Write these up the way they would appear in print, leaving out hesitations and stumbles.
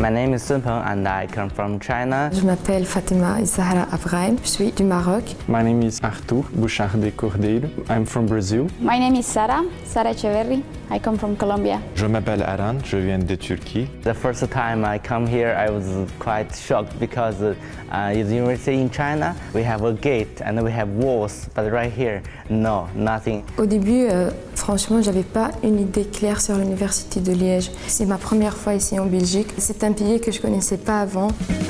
My name is Sun Peng and I come from China. Je m'appelle Fatima Zahra Abrahim, je suis du Maroc. My name is Arthur Bouchardet Cordeiro. I'm from Brazil. My name is Sara Echeverri. I come from Colombia. Je m'appelle Aran, je viens de Turquie. The first time I come here, I was quite shocked because in the university in China, we have a gate and we have walls, but right here, no, nothing. Au début, franchement, j'avais pas une idée claire sur l'université de Liège. C'est ma première fois ici en Belgique. C'est un pays que je connaissais pas avant.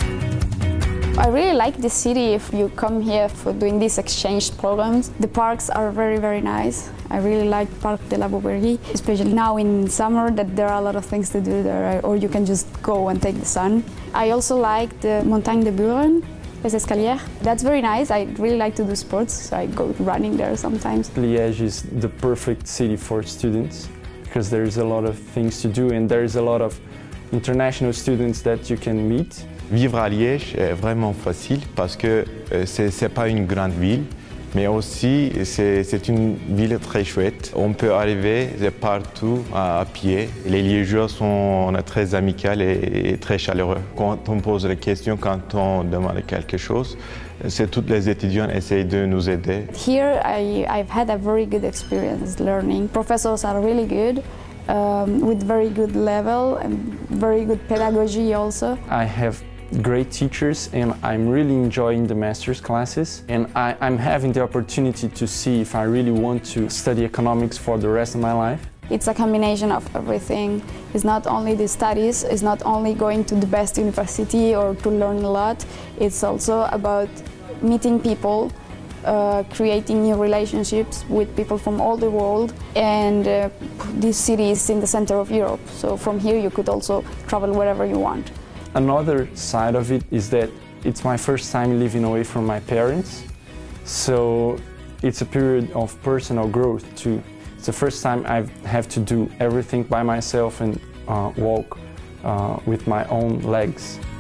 I really like the city if you come here for doing these exchange programs. The parks are very, very nice. I really like Parc de la Bouberie, especially now in summer that there are a lot of things to do there, or you can just go and take the sun. I also like the Montagne de Buren, Les Escaliers. That's very nice. I really like to do sports, so I go running there sometimes. Liège is the perfect city for students because there is a lot of things to do and there is a lot of international students that you can meet. Vivre à Liège est vraiment facile parce que c'est pas une grande ville, mais aussi c'est une ville très chouette. On peut arriver partout à pied. Les Liégeois sont très amicaux et très chaleureux. Quand on pose des questions, quand on demande quelque chose, tous les étudiants essayent de nous aider. Here I've had a very good experience learning. Professors are really good. With very good level and very good pedagogy also. I have great teachers and I'm really enjoying the master's classes, and I'm having the opportunity to see if I really want to study economics for the rest of my life. It's a combination of everything. It's not only the studies, it's not only going to the best university or to learn a lot, it's also about meeting people, creating new relationships with people from all the world, and this city is in the center of Europe, so from here you could also travel wherever you want. Another side of it is that it's my first time living away from my parents, so it's a period of personal growth too. It's the first time I have to do everything by myself and walk with my own legs.